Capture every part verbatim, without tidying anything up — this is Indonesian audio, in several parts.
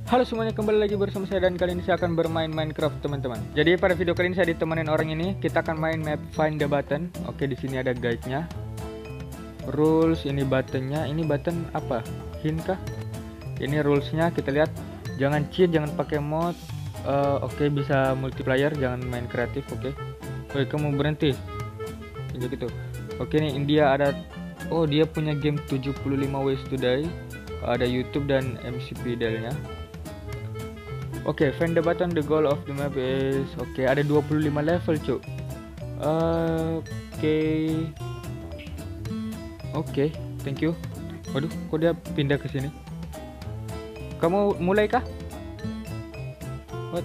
Halo semuanya, kembali lagi bersama saya dan kali ini saya akan bermain Minecraft teman-teman. Jadi pada video kali ini saya ditemenin orang ini. Kita akan main map Find the Button. Oke, di sini ada guide-nya. Rules, ini buttonnya. Ini button apa? Hint kah? Ini rules-nya, kita lihat. Jangan cheat, jangan pakai mod. Uh, Oke, bisa multiplayer, jangan main kreatif. Oke. Oke, kamu berhenti. Kayak gitu. Oke, nih India ada. Oh, dia punya game tujuh puluh lima ways to die. Ada YouTube dan M C P Dell-nya. Oke, okay, find the button. The goal of the map is oke, okay, ada dua puluh lima level, cuk. Uh, oke. Okay. Oke, okay, thank you. Waduh, kok dia pindah ke sini? Kamu mulai kah? What?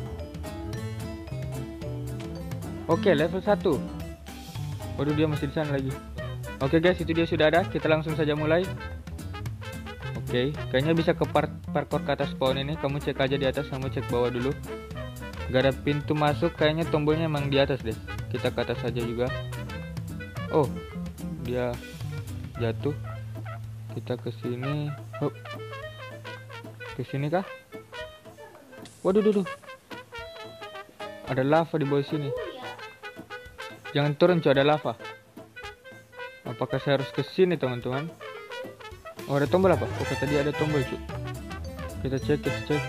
Oke, okay, level satu. Waduh, dia masih di sana lagi. Oke, okay, guys, itu dia sudah ada. Kita langsung saja mulai. Oke, okay, kayaknya bisa ke par parkour ke atas pohon ini. Kamu cek aja di atas, kamu cek bawah dulu. Gak ada pintu masuk, kayaknya tombolnya emang di atas deh. Kita ke atas saja juga. Oh, dia jatuh. Kita ke sini. Oh. Ke sini kah? Waduh, duh, duh. Ada lava di bawah sini. Jangan turun, cuy, ada lava. Apakah saya harus ke sini, teman-teman? Oh, ada tombol apa? Oh, tadi ada tombol, cuy. Kita cek, kita cek.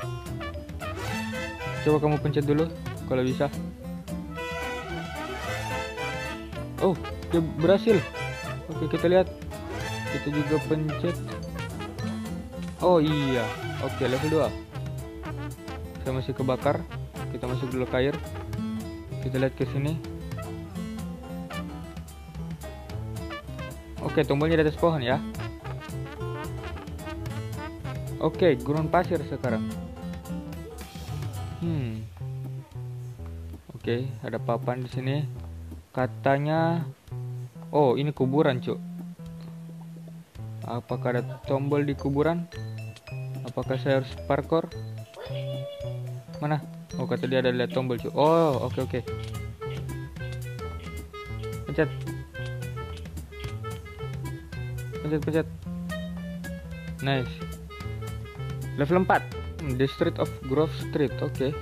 Coba kamu pencet dulu kalau bisa. Oh, dia berhasil. Oke, kita lihat. Kita juga pencet. Oh iya. Oke, level dua. Saya masih kebakar. Kita masuk dulu ke air. Kita lihat ke sini. Oke, tombolnya di atas pohon ya. Oke, okay, gurun pasir sekarang. Hmm. Oke, okay, ada papan di sini. Katanya, oh ini kuburan, cuk. Apakah ada tombol di kuburan? Apakah saya harus parkour? Mana? Oh, kata dia ada lihat tombol, cuk. Oh, oke okay, oke. Okay. Pencet. Pencet, pencet. Nice. Level empat, The Street of Grove Street. Oke. Okay.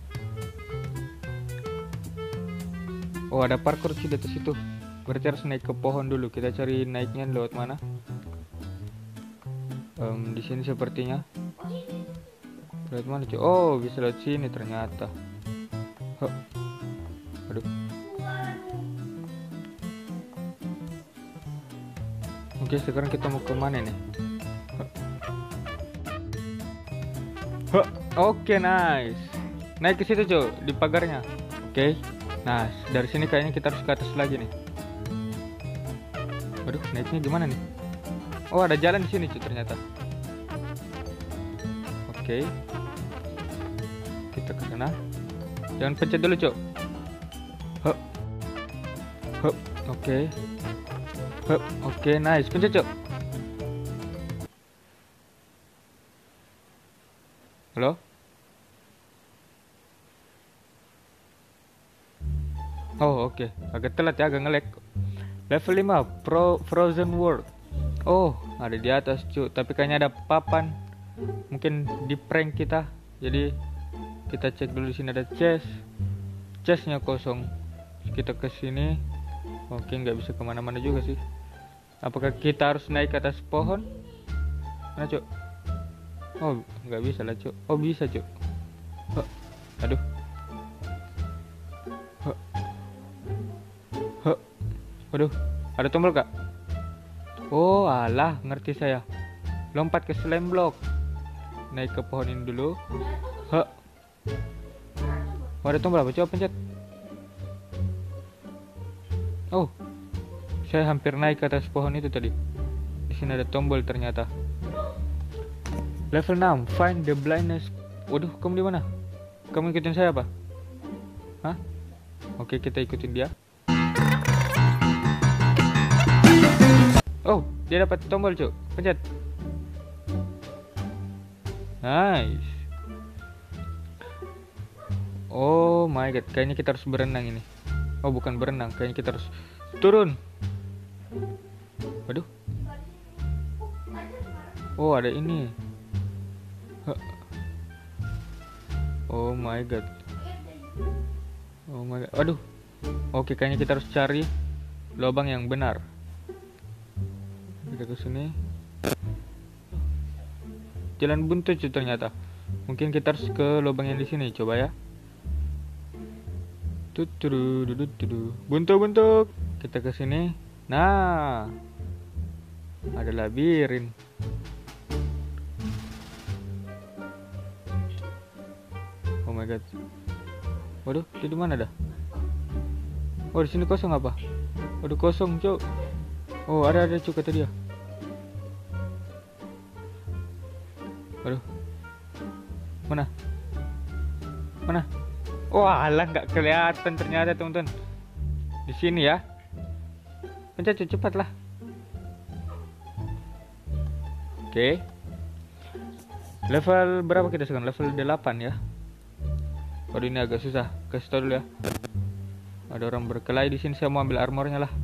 Oh, ada parkour sih di atas itu. Berarti harus naik ke pohon dulu. Kita cari naiknya lewat mana? Um, di sini sepertinya. Lewat mana, cuy? Oh, bisa lewat sini ternyata. Huh. Aduh. Oke, okay, sekarang kita mau ke mana nih? Oke, okay, nice. Naik ke situ, cuy, di pagarnya. Oke. Okay. Nah, dari sini kayaknya kita harus ke atas lagi nih. Waduh, naiknya gimana nih? Oh, ada jalan di sini, cuy, ternyata. Oke. Okay. Kita ke sana. Jangan pencet dulu, cuy. Hup. Hup. Oke. Okay. Hup. Oke, okay, nice. Pencet, cuy. Halo? Oh, oke. Okay. Agak telat ya, agak nge-lag. Level lima, Pro Frozen World. Oh, ada di atas, cuy. Tapi kayaknya ada papan. Mungkin di prank kita. Jadi kita cek dulu, di sini ada chest. Chestnya kosong. Kita ke sini. Oke, nggak bisa kemana-mana juga sih. Apakah kita harus naik ke atas pohon? Mana, cuy? Oh, nggak bisa lah, cuk. Oh, bisa, cuk. Huh. Aduh. Huh. Huh. Waduh, ada tombol kak? Oh, alah, ngerti saya. Lompat ke slime block. Naik ke pohon ini dulu. Huh. Oh, ada tombol apa? Coba pencet. Oh, saya hampir naik ke atas pohon itu tadi. Di sini ada tombol ternyata. Level enam, Find the Blindness. Waduh, kamu di mana? Kamu ikutin saya apa? Hah? Oke, kita ikutin dia. Oh, dia dapat tombol, cuk. Pencet. Nice. Oh my god, kayaknya kita harus berenang ini. Oh, bukan berenang, kayaknya kita harus turun. Waduh. Oh, ada ini. Oh my god. Oh my god. Aduh. Oke, kayaknya kita harus cari lubang yang benar. Kita ke sini. Jalan buntu cuy ternyata. Mungkin kita harus ke lubang yang di sini. Coba ya. Tutudu, tudu, tudu. Buntu buntu. Kita ke sini. Nah, ada labirin. Oh my god. Waduh, itu di mana dah? Oh, di sini kosong apa? Waduh, kosong, cuk. Oh, ada ada cuk kata dia. Waduh. Mana? Mana? Wah, alah nggak kelihatan ternyata, teman-teman. Di sini ya. Pencet cuk, cepatlah. Oke. Level berapa kita sekarang? Level delapan ya. Waduh, ini agak susah. Kasih tau dulu ya. Ada orang berkelahi di sini. Saya mau ambil armornya lah.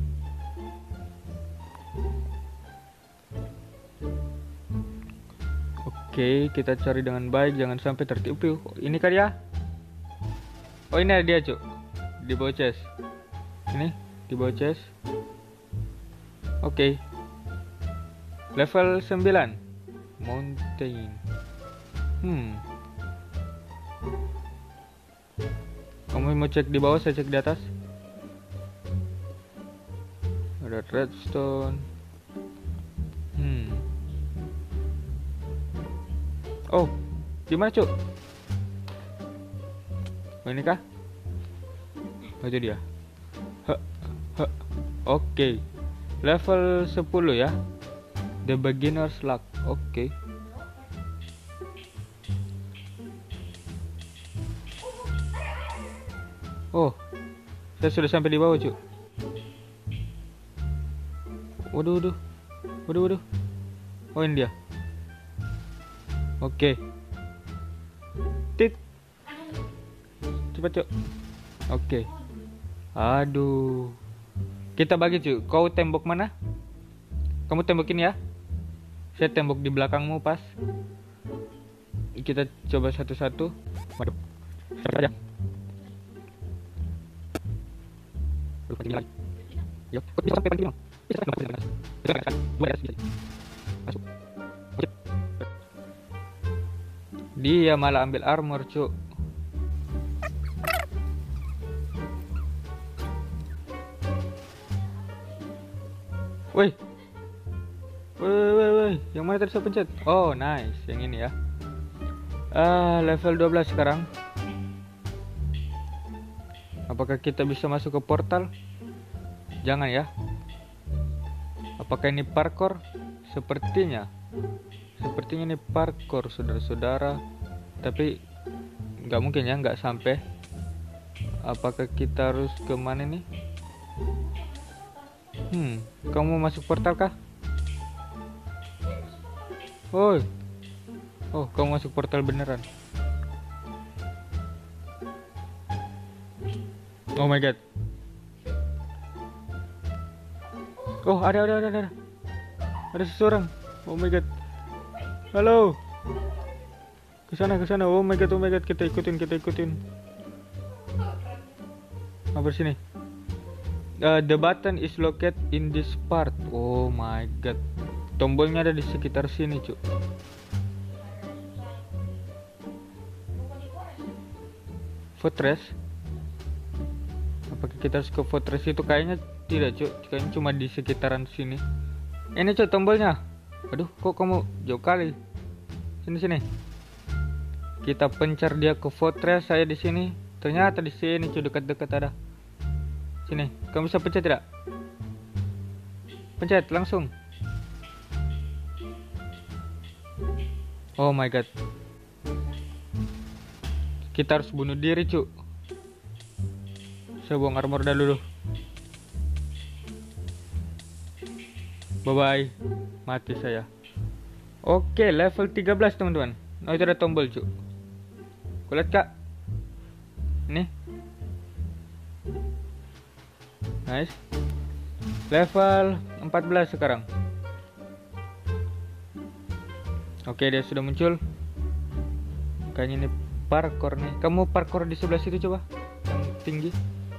Oke, kita cari dengan baik, jangan sampai tertipu. Ini kan ya? Oh, ini ada dia, cuk. Di bawah chest. Ini di bawah chest. Oke. Level sembilan. Mountain. Hmm. Kamu mau cek di bawah, saya cek di atas. Ada redstone. Hmm. Oh, di mana, cuk? Oh, ini kah? Oh, itu dia. He, he. Oke. Level sepuluh ya. The beginner's luck. Oke. Oh, saya sudah sampai di bawah, cuk. Waduh, waduh. Waduh, waduh. Oh, ini dia. Oke. Tit. Cepat, cuk. Oke. Aduh. Kita bagi, cuk. Kau tembok mana? Kamu tembokin ya. Saya tembok di belakangmu pas. Kita coba satu-satu. Waduh. Saja. Yuk, bisa sampai paling bisa masuk. Dia malah ambil armor, cuk. Woi. Woi, woi, woi. Yang mana tadi saya pencet? Oh, nice. Yang ini ya. Ah, level dua belas sekarang. Apakah kita bisa masuk ke portal? Jangan ya. Apakah ini parkour? Sepertinya. Sepertinya ini parkour, saudara-saudara. Tapi nggak mungkin ya, nggak sampai. Apakah kita harus ke mana nih? Hmm, kamu mau masuk portal kah? Oi. Oh, kamu masuk portal beneran. Oh my god. Oh, ada ada ada ada. Ada seseorang. Oh my god. Halo. Ke sana ke sana. Oh my god, oh my god, kita ikutin, kita ikutin. Apa sini? Uh, the button is located in this part. Oh my god. Tombolnya ada di sekitar sini, cuk. Fortress. Apakah kita harus ke fortress itu? Kayaknya tidak, cuk. Kayaknya cuma di sekitaran sini. Ini, cuk, tombolnya. Aduh, kok kamu jauh kali. Sini sini. Kita pencar dia ke fortress. Saya di sini. Ternyata di sini, cuk, dekat-dekat ada. Sini. Kamu bisa pencet tidak? Pencet langsung. Oh my god. Kita harus bunuh diri, cuk. Saya buang armor dulu. Bye bye. Mati saya. Oke, level tiga belas, teman-teman. Oh, itu ada tombol, cuk. Kulihat, kak. Ini. Nice. Level empat belas sekarang. Oke, dia sudah muncul. Kayaknya ini parkour nih. Kamu parkour di sebelah situ coba, yang tinggi.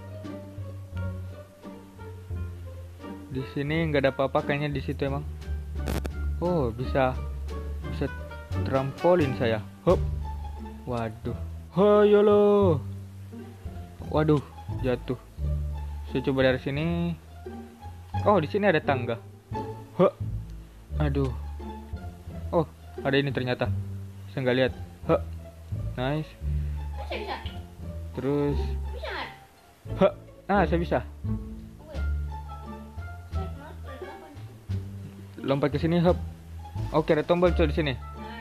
Di sini nggak ada apa-apa kayaknya di situ emang. Oh, bisa bisa trampolin saya. Hop. Waduh. Hoyolo. Waduh, jatuh. Saya coba dari sini. Oh, di sini ada tangga. Huh. Aduh. Oh, ada ini ternyata. Saya nggak lihat. Huh. Nice. Bisa bisa. Terus. Bisa nggak? Huh. Ah, saya bisa. Lompat ke sini, hop. Oke, ada tombol coy di sini.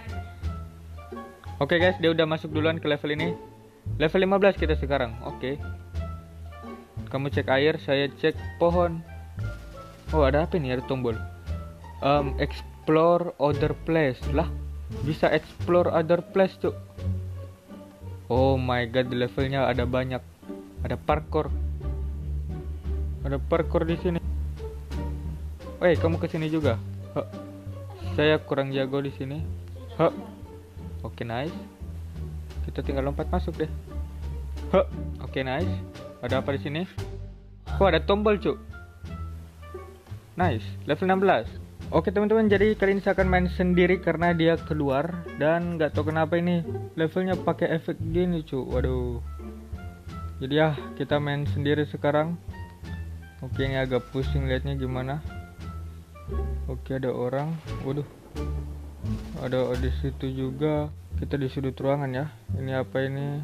Oke guys, dia udah masuk duluan ke level ini. Level lima belas kita sekarang. Oke. Kamu cek air, saya cek pohon. Oh, ada apa nih? Ada tombol. Um, explore other place. Lah, bisa explore other place, cuk. Oh my god, di levelnya ada banyak. Ada parkour. Ada parkour di sini. Woi, kamu ke sini juga. Huh. Saya kurang jago di sini. Huh. Oke, nice. Kita tinggal lompat masuk deh. Huh. Oke, nice. Ada apa di sini? Oh, ada tombol, cuk. Nice. Level enam belas. Oke, teman-teman, jadi kali ini saya akan main sendiri karena dia keluar dan nggak tahu kenapa ini levelnya pakai efek gini, cuk. Waduh. Jadi ya, kita main sendiri sekarang. Oke, ini agak pusing liatnya gimana. Oke, ada orang. Waduh. Ada di situ juga. Kita di sudut ruangan ya. Ini apa ini?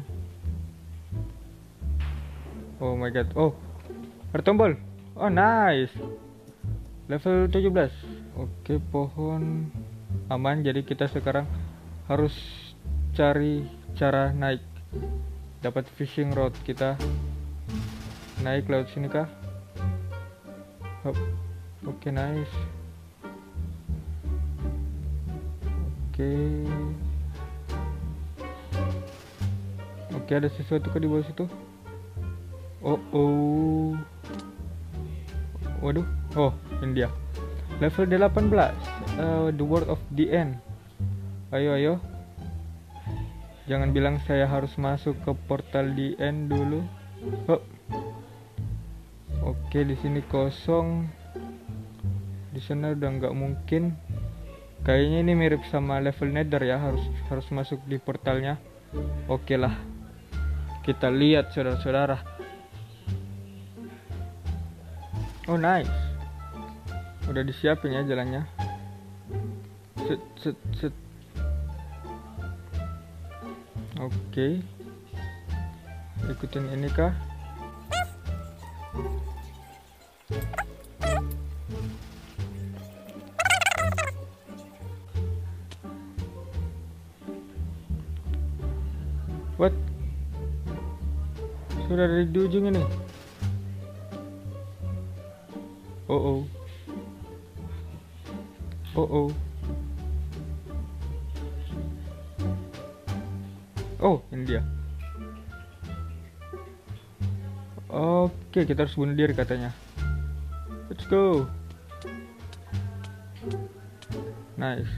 Oh my god. Oh. Ada tombol. Oh, nice. Level tujuh belas. Oke, pohon aman. Jadi kita sekarang harus cari cara naik. Dapat fishing rod. Kita naik lewat sini kah? Hop. Oke, nice. Oke. Oke, ada sesuatu ke di bawah situ. Oh, oh. Waduh. Oh, ini dia. Level delapan belas. Uh, the World of the End. Ayo, ayo. Jangan bilang saya harus masuk ke portal the end dulu. Oh. Oke, di sini kosong. Di sana udah nggak mungkin. Kayaknya ini mirip sama level Nether ya, harus harus masuk di portalnya. Oke lah. Kita lihat saudara-saudara. Oh, nice. Udah disiapin ya jalannya. Set set set. Oke. Ikutin ini kah? What? Sudah dari di ujung ini. Oh oh. Oh oh. Oh, ini dia. Oke, kita harus bunuh diri katanya. Let's go. Nice.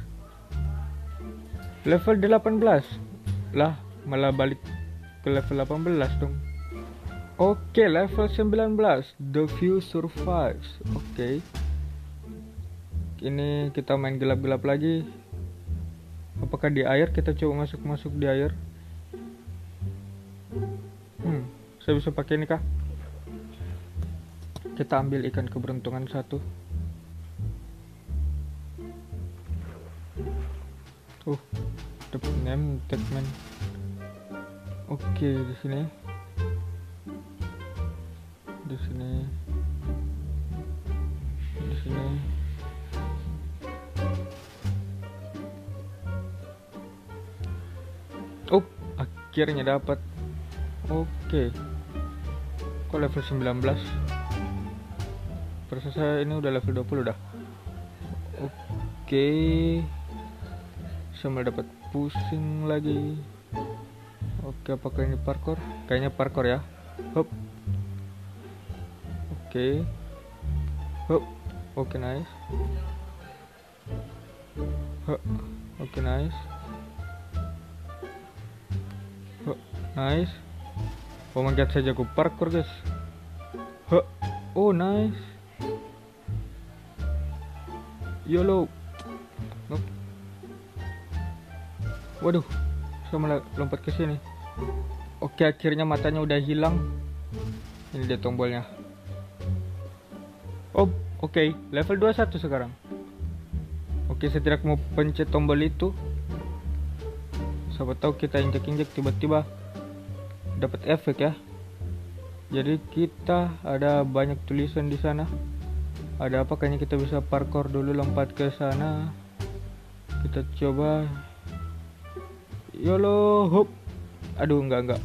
Level delapan belas. Lah, malah balik ke level delapan belas dong. Oke, level sembilan belas. The Few Survives. Oke. Ini kita main gelap-gelap lagi. Apakah di air? Kita coba masuk-masuk di air. Hmm, saya bisa pakai ini kah? Kita ambil ikan keberuntungan satu. Uh, dapat name tagman. Oke, di sini. Di sini. Di sini. Oh, akhirnya dapat. Oke. Kok level sembilan belas? Perasaan saya ini udah level dua puluh dah. Oke. Saya malah dapat pusing lagi. Oke, apakah ini parkour? Kayaknya parkour ya. Hop. Oke. Hop. Oke, nice. Hop. Oke, nice. Nice. Oh my god, saya jago parkour guys. Huh. Oh nice. YOLO. Nope. Waduh, saya malah lompat ke sini. Oke, akhirnya matanya udah hilang. Ini dia tombolnya. Oh, oke, okay. Level dua puluh satu sekarang. Oke, saya tidak mau pencet tombol itu. Siapa tahu kita injek-injek tiba-tiba dapat efek ya. Jadi kita ada banyak tulisan di sana. Ada apa? Kayaknya kita bisa parkour dulu, lompat ke sana. Kita coba. YOLO, hop. Aduh, enggak enggak.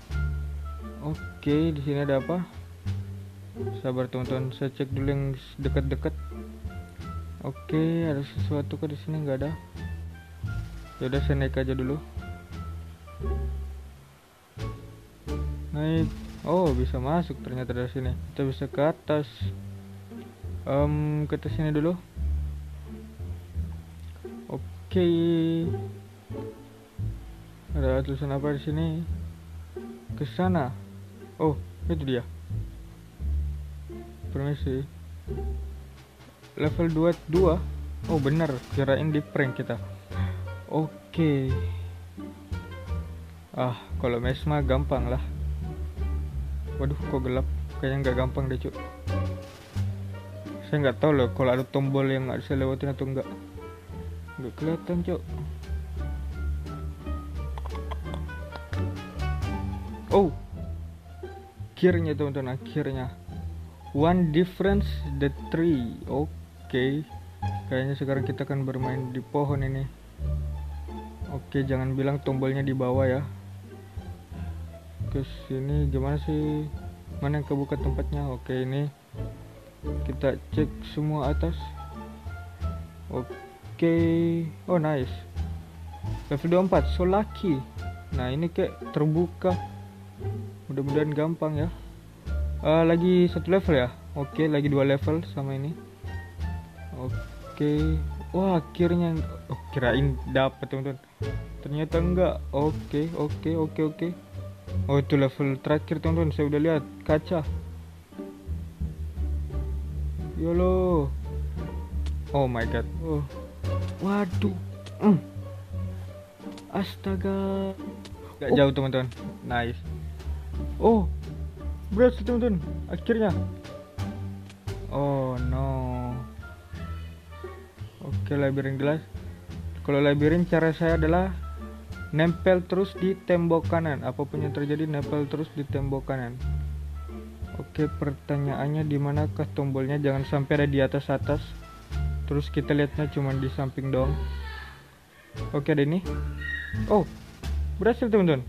Oke, di sini ada apa? Sabar teman-teman, saya cek dulu yang dekat-dekat. Oke, ada sesuatu kok di sini? Enggak ada. Ya udah, saya naik aja dulu. Naik. Oh, bisa masuk ternyata dari sini. Kita bisa ke atas. Um, ke atas sini dulu. Oke. Ada tulisan apa di sini? Ke sana. Oh, itu dia. Permisi. Level dua puluh dua. Oh, benar. Kirain di prank kita. Oke. Ah, kalau mes mah gampang lah. Waduh, kok gelap. Kayaknya nggak gampang deh, cuk. Saya nggak tahu loh kalau ada tombol yang nggak bisa lewatin atau enggak. Nggak kelihatan, cuk. Oh, akhirnya teman-teman, akhirnya. One difference the tree. Oke, okay. Kayaknya sekarang kita akan bermain di pohon ini. Oke, okay, jangan bilang tombolnya di bawah ya. Ke sini gimana sih? Mana yang kebuka tempatnya? Oke, okay, ini kita cek semua atas. Oke, okay. Oh nice. Level dua puluh empat, so lucky. Nah ini kayak terbuka. Mudah-mudahan gampang ya. Uh, lagi satu level ya. Oke, okay, lagi dua level sama ini. Oke, okay. Wah akhirnya. Oh, kirain dapat teman-teman. Ternyata enggak. Oke, okay, oke, okay, oke, okay, oke. Okay. Oh itu level terakhir teman-teman. Saya udah lihat kaca. YOLO. Oh my god. Oh. Waduh. Mm. Astaga. Gak oh. Jauh teman-teman. Nice. Oh. Berhasil teman-teman. Akhirnya. Oh no. Oke, labirin gelas. Kalau labirin cara saya adalah nempel terus di tembok kanan. Apapun yang terjadi, nempel terus di tembok kanan. Oke, pertanyaannya di manakah tombolnya? Jangan sampai ada di atas atas. Terus kita lihatnya cuma di samping doang. Oke, ada ini. Oh, berhasil teman-teman.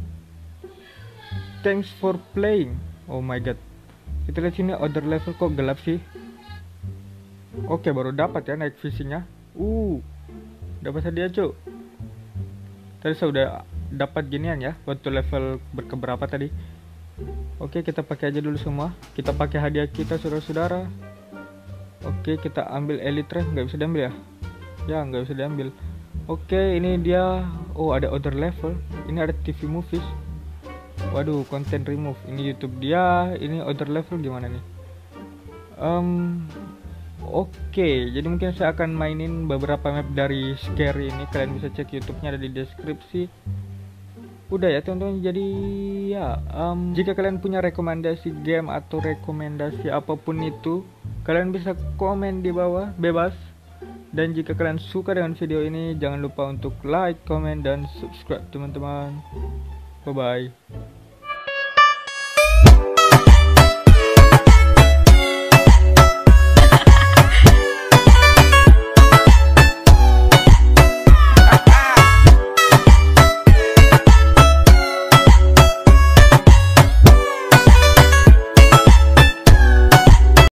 Thanks for playing. Oh my god. Kita lihat sini other level, kok gelap sih. Oke, baru dapat ya naik visinya. Uh, dapat hadiah cuk. Tadi saya udah dapat ginian ya waktu level berkeberapa tadi. Oke, kita pakai aja dulu semua. Kita pakai hadiah kita saudara-saudara. Oke, kita ambil elytra. Nggak bisa diambil ya? Ya nggak bisa diambil. Oke, ini dia. Oh, ada other level. Ini ada T V movies. Waduh, content remove. Ini YouTube dia. Ini other level gimana nih? Um, Oke, jadi mungkin saya akan mainin beberapa map dari Scary ini. Kalian bisa cek YouTube-nya, ada di deskripsi. Udah ya teman-teman. Jadi ya, um, jika kalian punya rekomendasi game atau rekomendasi apapun itu, kalian bisa komen di bawah, bebas. Dan jika kalian suka dengan video ini, jangan lupa untuk like, comment, dan subscribe teman-teman. Bye bye.